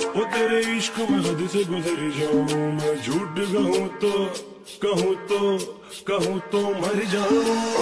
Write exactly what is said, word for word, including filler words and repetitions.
वो तेरे इश्क में हद से गुजर जाऊं मैं, झूठ कहूँ तो कहूँ तो कहूँ तो मर जाऊं।